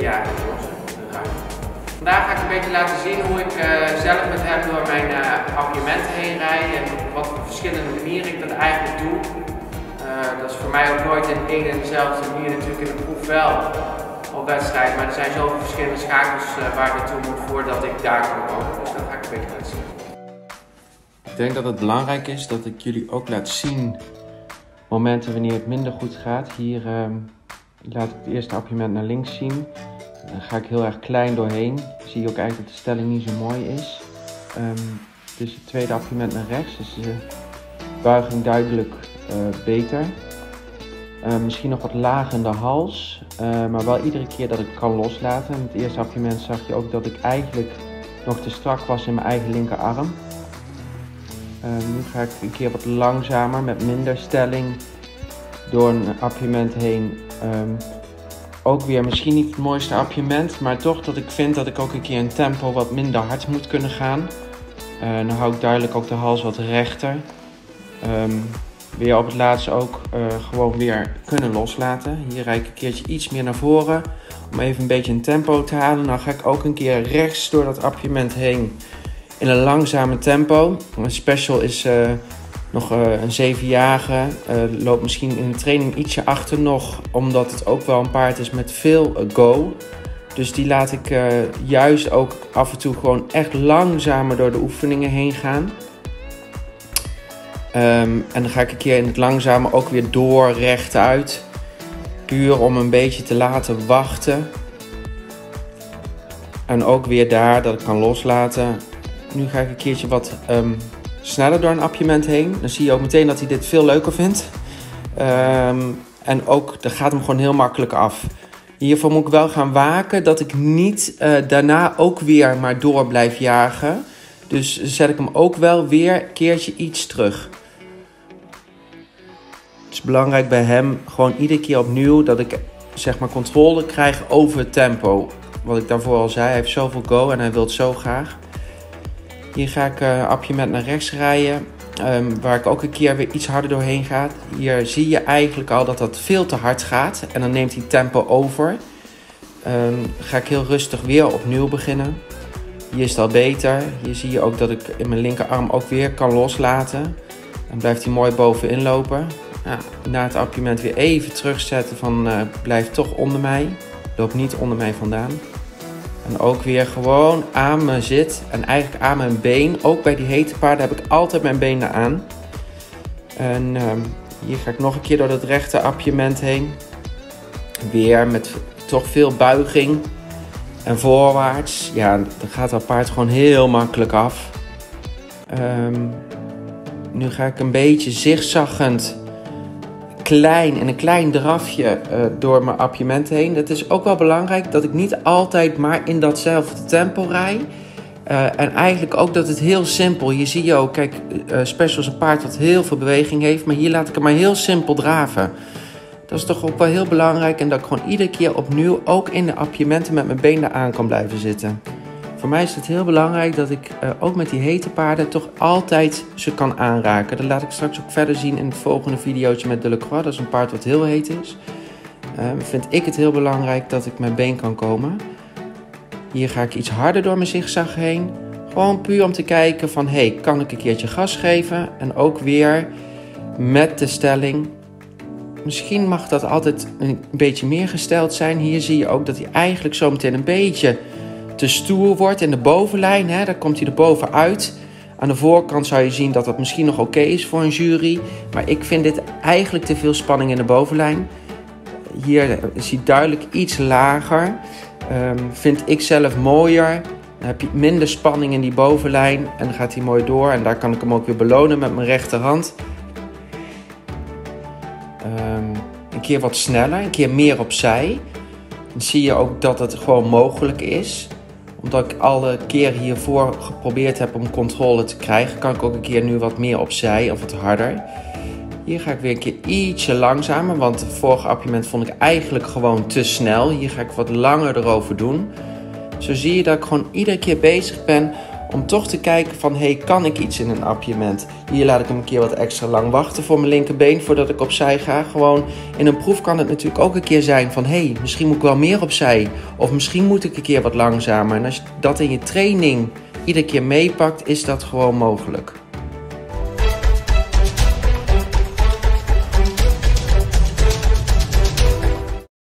Ja, dat was het. Vandaag ga ik een beetje laten zien hoe ik zelf met hem door mijn appartementen heen rijd en op wat voor verschillende manieren ik dat eigenlijk doe. Dat is voor mij ook nooit in één en dezelfde manier, natuurlijk in de proef wel op wedstrijd, maar er zijn zoveel verschillende schakels waar ik naartoe moet voordat ik daar kan komen. Dus dat ga ik een beetje laten zien. Ik denk dat het belangrijk is dat ik jullie ook laat zien momenten wanneer het minder goed gaat. Hier laat ik het eerste appartement naar links zien. Dan ga ik heel erg klein doorheen. Zie je ook eigenlijk dat de stelling niet zo mooi is. Dus het tweede appartement naar rechts. Dus de buiging duidelijk beter. Misschien nog wat laag in de hals. Maar wel iedere keer dat ik kan loslaten. In het eerste appartement zag je ook dat ik eigenlijk nog te strak was in mijn eigen linkerarm. Nu ga ik een keer wat langzamer met minder stelling door een appartement heen. Ook weer misschien niet het mooiste appartement, maar toch dat ik vind dat ik ook een keer een tempo wat minder hard moet kunnen gaan. Dan hou ik duidelijk ook de hals wat rechter. Weer op het laatste ook gewoon weer kunnen loslaten. Hier rijd ik een keertje iets meer naar voren om even een beetje een tempo te halen. Dan ga ik ook een keer rechts door dat appartement heen in een langzame tempo. Mijn special is nog een 7-jarige. Loopt misschien in de training ietsje achter nog, omdat het ook wel een paard is met veel go. Dus die laat ik juist ook af en toe gewoon echt langzamer door de oefeningen heen gaan. En dan ga ik een keer in het langzame ook weer door rechtuit. Puur om een beetje te laten wachten. En ook weer daar dat ik kan loslaten. Nu ga ik een keertje wat sneller door een appartement heen. Dan zie je ook meteen dat hij dit veel leuker vindt. En ook, dat gaat hem gewoon heel makkelijk af. Hiervoor moet ik wel gaan waken dat ik niet daarna ook weer maar door blijf jagen. Dus zet ik hem ook wel weer een keertje iets terug. Het is belangrijk bij hem gewoon iedere keer opnieuw dat ik zeg maar controle krijg over het tempo. Wat ik daarvoor al zei, hij heeft zoveel go en hij wil het zo graag. Hier ga ik appartement naar rechts rijden, waar ik ook een keer weer iets harder doorheen ga. Hier zie je eigenlijk al dat dat veel te hard gaat en dan neemt hij tempo over. Ga ik heel rustig weer opnieuw beginnen. Hier is het al beter. Hier zie je ook dat ik in mijn linkerarm ook weer kan loslaten. Dan blijft hij mooi bovenin lopen. Nou, na het appartement weer even terugzetten van blijf toch onder mij. Loop niet onder mij vandaan. En ook weer gewoon aan mijn zit en eigenlijk aan mijn been. Ook bij die hete paarden heb ik altijd mijn benen aan. En hier ga ik nog een keer door dat rechte appartement heen. Weer met toch veel buiging en voorwaarts. Ja, dan gaat dat paard gewoon heel makkelijk af. Nu ga ik een beetje zigzaggend in een klein drafje door mijn appartement heen. Het is ook wel belangrijk dat ik niet altijd maar in datzelfde tempo rijd. En eigenlijk ook dat het heel simpel. Hier zie je ook, kijk, Special is een paard wat heel veel beweging heeft. Maar hier laat ik hem maar heel simpel draven. Dat is toch ook wel heel belangrijk. En dat ik gewoon iedere keer opnieuw ook in de appartementen met mijn benen aan kan blijven zitten. Voor mij is het heel belangrijk dat ik ook met die hete paarden toch altijd ze kan aanraken. Dat laat ik straks ook verder zien in het volgende videootje met Delacroix. Dat is een paard wat heel heet is. Vind ik het heel belangrijk dat ik mijn been kan komen. Hier ga ik iets harder door mijn zigzag heen. Gewoon puur om te kijken van, hey, kan ik een keertje gas geven? En ook weer met de stelling. Misschien mag dat altijd een beetje meer gesteld zijn. Hier zie je ook dat hij eigenlijk zo meteen een beetje te stoer wordt in de bovenlijn. Hè? Daar komt hij er bovenuit. Aan de voorkant zou je zien dat dat misschien nog oké is voor een jury. Maar ik vind dit eigenlijk te veel spanning in de bovenlijn. Hier is hij duidelijk iets lager. Vind ik zelf mooier. Dan heb je minder spanning in die bovenlijn. En dan gaat hij mooi door. En daar kan ik hem ook weer belonen met mijn rechterhand. Een keer wat sneller. Een keer meer opzij. Dan zie je ook dat het gewoon mogelijk is. Omdat ik alle keren hiervoor geprobeerd heb om controle te krijgen, kan ik ook een keer nu wat meer opzij of wat harder. Hier ga ik weer een keer ietsje langzamer, want het vorige appartement vond ik eigenlijk gewoon te snel. Hier ga ik wat langer erover doen. Zo zie je dat ik gewoon iedere keer bezig ben Om toch te kijken van, hey, kan ik iets in een appiëment? Hier laat ik hem een keer wat extra lang wachten voor mijn linkerbeen voordat ik opzij ga. Gewoon in een proef kan het natuurlijk ook een keer zijn van, hey, misschien moet ik wel meer opzij. Of misschien moet ik een keer wat langzamer. En als je dat in je training iedere keer meepakt, is dat gewoon mogelijk.